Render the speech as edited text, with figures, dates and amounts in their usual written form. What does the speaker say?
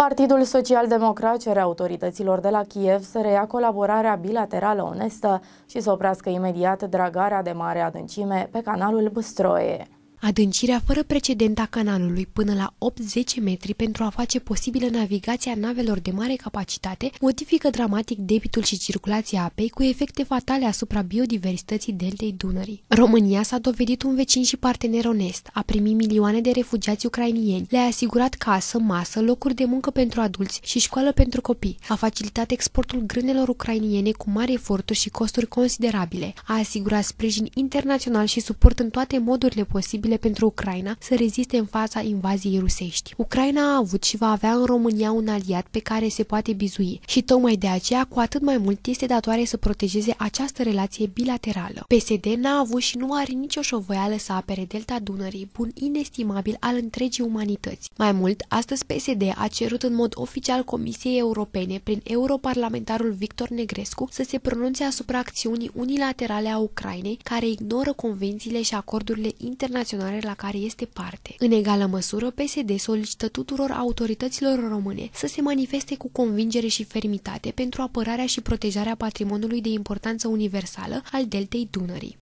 Partidul Social-Democrat cere autorităților de la Kiev să reia colaborarea bilaterală onestă și să oprească imediat dragarea de mare adâncime pe canalul Băstroie. Adâncirea fără precedent a canalului până la 8-10 metri pentru a face posibilă navigația navelor de mare capacitate modifică dramatic debitul și circulația apei cu efecte fatale asupra biodiversității deltei Dunării. România s-a dovedit un vecin și partener onest, a primit milioane de refugiați ucrainieni, le-a asigurat casă, masă, locuri de muncă pentru adulți și școală pentru copii, a facilitat exportul grânelor ucrainiene cu mari eforturi și costuri considerabile, a asigurat sprijin internațional și suport în toate modurile posibile pentru Ucraina să reziste în fața invaziei rusești. Ucraina a avut și va avea în România un aliat pe care se poate bizui și tocmai de aceea cu atât mai mult este datoare să protejeze această relație bilaterală. PSD n-a avut și nu are nicio șovăială să apere delta Dunării, bun inestimabil al întregii umanități. Mai mult, astăzi PSD a cerut în mod oficial Comisiei Europene prin europarlamentarul Victor Negrescu să se pronunțe asupra acțiunii unilaterale a Ucrainei care ignoră convențiile și acordurile internaționale la care este parte. În egală măsură, PSD solicită tuturor autorităților române să se manifeste cu convingere și fermitate pentru apărarea și protejarea patrimoniului de importanță universală al deltei Dunării.